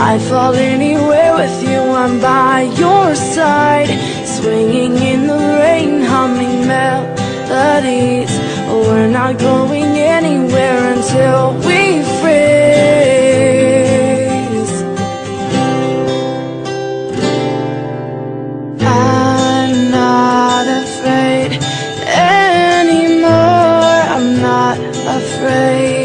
I'd fall anywhere with you, I'm by your side, swinging in the rain, humming melodies. We're not going anywhere until we freeze. I'm not afraid anymore, I'm not afraid.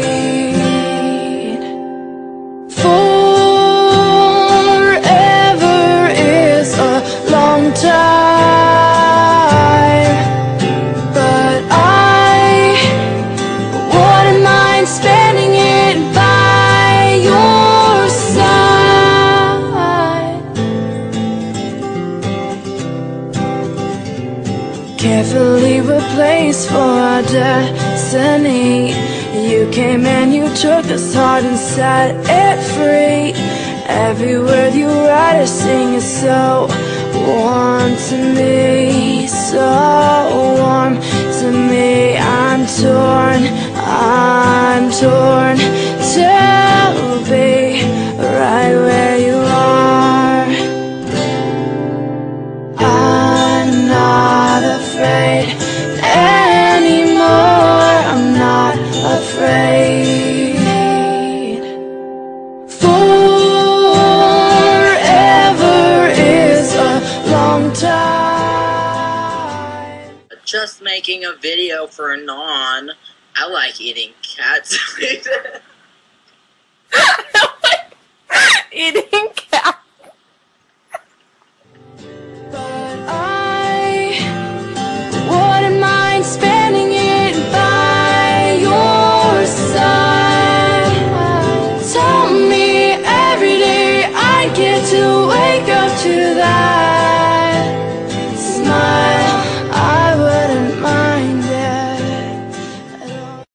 Forever is a long time, but I wouldn't mind spending it by your side. Carefully replaced for our destiny. You came and you took this heart and set it free. Every word you write or sing is so warm to me, so warm to me. I'm torn to be right where you are. I'm not afraid anymore, I'm not afraid. Forever is a long time. Just making a video for Anon. I like eating cat's food. Eating